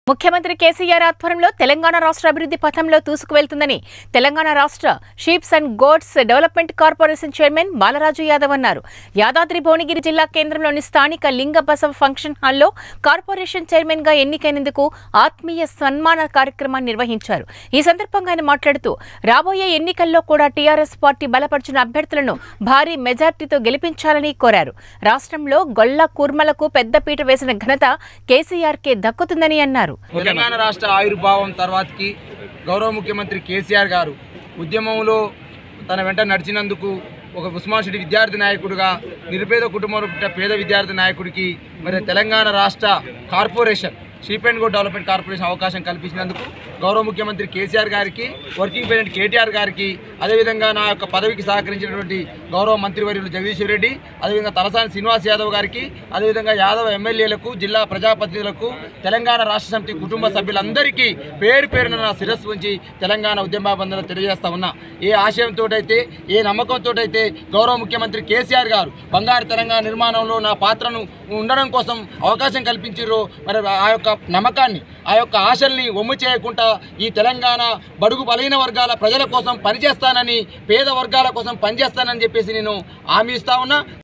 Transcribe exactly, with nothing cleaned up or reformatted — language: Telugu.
ముఖ్యమంత్రి కేసీఆర్ ఆధ్వర్యంలో తెలంగాణ రాష్ట్ర అభివృద్ధి పథంలో దూసుకువెళ్తుందని తెలంగాణ రాష్ట్ర sheeps and goats development corporation chairman Balaraju Yadav అన్నారు. యాదాద్రి భువనగిరి జిల్లా కేంద్రంలోని స్థానిక లింగ బసవ ఫంక్షన్ హాల్లో కార్పొరేషన్ చైర్మన్ గా ఎన్నికైనందుకు ఆత్మీయ సన్మాన కార్యక్రమాన్ని నిర్వహించారు. ఈ సందర్భంగా ఆయన మాట్లాడుతూ రాబోయే ఎన్నికల్లో కూడా టీఆర్ఎస్ పార్టీ బలపరిచిన అభ్యర్థులను భారీ మెజార్టీతో గెలిపించాలని కోరారు. రాష్ట్రంలో గొల్ల కూర్మలకు పెద్దపీట వేసిన ఘనత కేసీఆర్ కే దక్కుతుందని అన్నారు. తెలంగాణ రాష్ట్ర ఆవిర్భావం తర్వాతకి గౌరవ ముఖ్యమంత్రి కేసీఆర్ గారు ఉద్యమంలో తన వెంట నడిచినందుకు ఒక ఉస్మాన్ సిటీ విద్యార్థి నాయకుడిగా నిరుపేద కుటుంబంలో పుట్టిన పేద విద్యార్థి నాయకుడికి మరి తెలంగాణ రాష్ట్ర corporation sheep and goat development corporation అవకాశం కల్పించినందుకు గౌరవ ముఖ్యమంత్రి కేసీఆర్ గారికి, వర్కింగ్ ప్రెసిడెంట్ కేటీఆర్ గారికి, అదేవిధంగా నా యొక్క పదవికి సహకరించినటువంటి గౌరవ మంత్రివర్యులు జగదీశ్వర్ రెడ్డి, అదేవిధంగా తలసాని శ్రీనివాస్ యాదవ్ గారికి, అదేవిధంగా యాదవ్ ఎమ్మెల్యేలకు, జిల్లా ప్రజాప్రతినిధులకు, తెలంగాణ రాష్ట్ర సమితి కుటుంబ సభ్యులందరికీ పేరు పేరున నా శిరస్సు ఉంచి తెలంగాణ ఉద్యమాబంధన తెలియజేస్తా ఉన్నా. ఏ ఆశయంతో అయితే, ఏ నమ్మకంతో అయితే గౌరవ ముఖ్యమంత్రి కేసీఆర్ గారు బంగారు తెలంగాణ నిర్మాణంలో నా పాత్రను ఉండడం కోసం అవకాశం కల్పించారో, మరి ఆ యొక్క నమ్మకాన్ని, ఆ యొక్క ఆశల్ని ఒమ్ము చేయకుండా ఈ తెలంగాణ బడుగు బలహీన వర్గాల ప్రజల కోసం పనిచేస్తానని, పేద వర్గాల కోసం పనిచేస్తానని చెప్పేసి నేను హామీ ఇస్తా ఉన్నా.